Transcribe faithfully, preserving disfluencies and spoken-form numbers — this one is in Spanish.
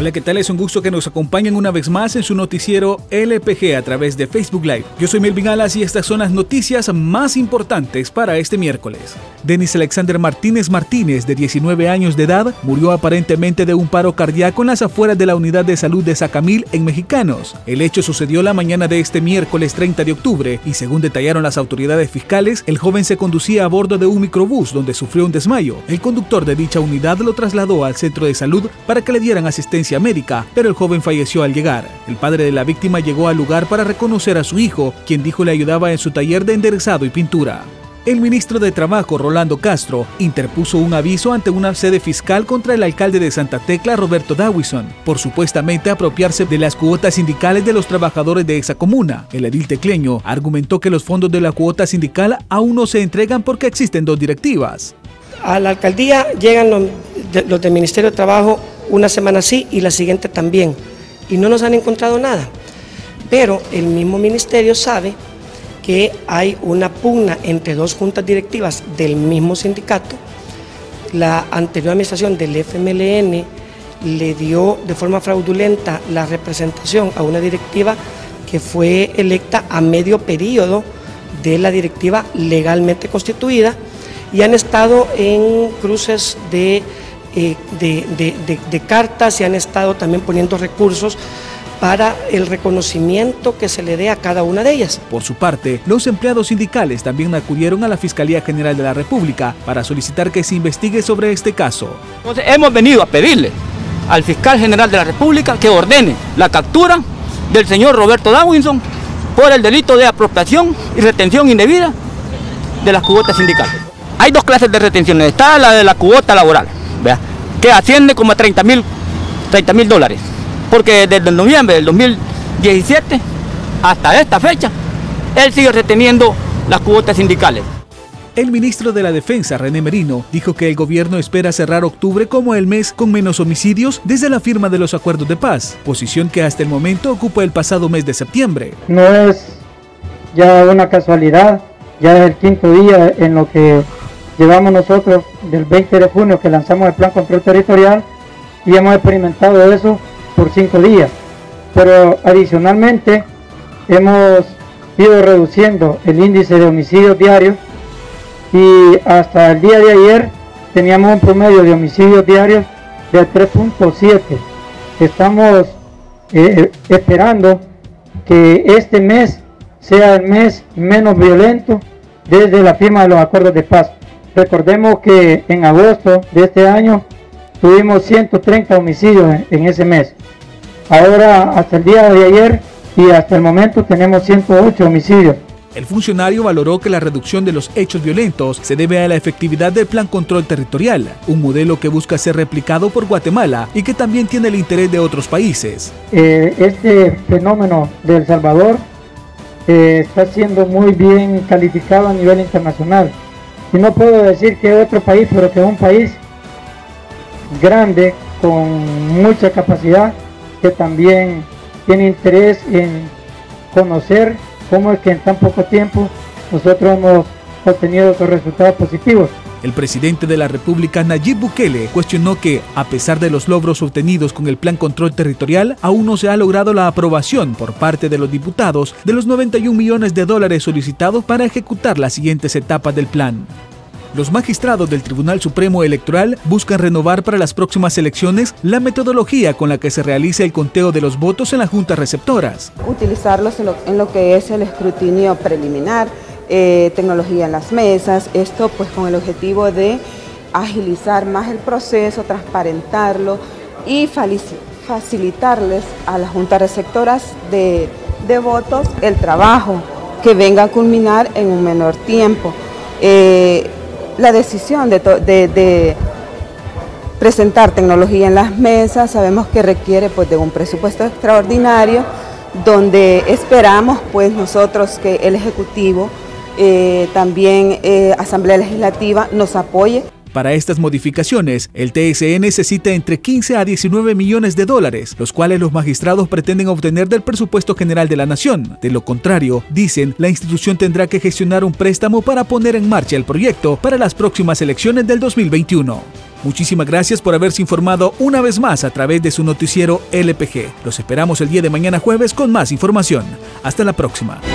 Hola, ¿qué tal? Es un gusto que nos acompañen una vez más en su noticiero L P G a través de Facebook Live. Yo soy Melvin Alas y estas son las noticias más importantes para este miércoles. Denis Alexander Martínez Martínez, de diecinueve años de edad, murió aparentemente de un paro cardíaco en las afueras de la unidad de salud de Sacamil, en Mexicanos. El hecho sucedió la mañana de este miércoles treinta de octubre y, según detallaron las autoridades fiscales, el joven se conducía a bordo de un microbús donde sufrió un desmayo. El conductor de dicha unidad lo trasladó al centro de salud para que le dieran asistencia médica, pero el joven falleció al llegar. El padre de la víctima llegó al lugar para reconocer a su hijo, quien dijo le ayudaba en su taller de enderezado y pintura. El ministro de Trabajo, Rolando Castro, interpuso un aviso ante una sede fiscal contra el alcalde de Santa Tecla, Roberto Dawison, por supuestamente apropiarse de las cuotas sindicales de los trabajadores de esa comuna. El edil tecleño argumentó que los fondos de la cuota sindical aún no se entregan porque existen dos directivas. A la alcaldía llegan los, de, los del Ministerio de Trabajo una semana sí y la siguiente también, y no nos han encontrado nada. Pero el mismo ministerio sabe que hay una pugna entre dos juntas directivas del mismo sindicato. La anterior administración del F M L N le dio de forma fraudulenta la representación a una directiva que fue electa a medio periodo de la directiva legalmente constituida, y han estado en cruces de, eh, de, de, de, de cartas y han estado también poniendo recursos para el reconocimiento que se le dé a cada una de ellas. Por su parte, los empleados sindicales también acudieron a la Fiscalía General de la República para solicitar que se investigue sobre este caso. Entonces hemos venido a pedirle al fiscal general de la República que ordene la captura del señor Roberto Dawison por el delito de apropiación y retención indebida de las cuotas sindicales. Hay dos clases de retenciones. Está la de la cuota laboral, ¿vea?, que asciende como a treinta mil dólares. Porque desde el noviembre del dos mil diecisiete hasta esta fecha, él sigue reteniendo las cuotas sindicales. El ministro de la Defensa, René Merino, dijo que el gobierno espera cerrar octubre como el mes con menos homicidios desde la firma de los acuerdos de paz, posición que hasta el momento ocupa el pasado mes de septiembre. No es ya una casualidad, ya es el quinto día en lo que llevamos nosotros del veinte de junio que lanzamos el Plan Control Territorial, y hemos experimentado eso por cinco días, pero adicionalmente hemos ido reduciendo el índice de homicidios diarios, y hasta el día de ayer teníamos un promedio de homicidios diarios de tres punto siete. Estamos eh, esperando que este mes sea el mes menos violento desde la firma de los acuerdos de paz. Recordemos que en agosto de este año tuvimos ciento treinta homicidios en, en ese mes. Ahora, hasta el día de ayer y hasta el momento, tenemos ciento ocho homicidios. El funcionario valoró que la reducción de los hechos violentos se debe a la efectividad del Plan Control Territorial, un modelo que busca ser replicado por Guatemala y que también tiene el interés de otros países. Eh, este fenómeno de El Salvador eh, está siendo muy bien calificado a nivel internacional. Y no puedo decir que otro país, pero que es un país grande, con mucha capacidad, que también tiene interés en conocer cómo es que en tan poco tiempo nosotros hemos obtenido estos resultados positivos. El presidente de la República, Nayib Bukele, cuestionó que, a pesar de los logros obtenidos con el Plan Control Territorial, aún no se ha logrado la aprobación por parte de los diputados de los noventa y un millones de dólares solicitados para ejecutar las siguientes etapas del plan. Los magistrados del Tribunal Supremo Electoral buscan renovar para las próximas elecciones la metodología con la que se realiza el conteo de los votos en las juntas receptoras. Utilizarlos en lo, en lo que es el escrutinio preliminar, eh, tecnología en las mesas, esto pues con el objetivo de agilizar más el proceso, transparentarlo y facilitarles a las juntas receptoras de, de votos el trabajo que venga a culminar en un menor tiempo. Eh, La decisión de, de, de presentar tecnología en las mesas sabemos que requiere pues, de un presupuesto extraordinario, donde esperamos pues, nosotros que el Ejecutivo, eh, también eh, Asamblea Legislativa, nos apoye. Para estas modificaciones, el T S E necesita entre quince a diecinueve millones de dólares, los cuales los magistrados pretenden obtener del presupuesto general de la nación. De lo contrario, dicen, la institución tendrá que gestionar un préstamo para poner en marcha el proyecto para las próximas elecciones del dos mil veintiuno. Muchísimas gracias por haberse informado una vez más a través de su noticiero L P G. Los esperamos el día de mañana jueves con más información. Hasta la próxima.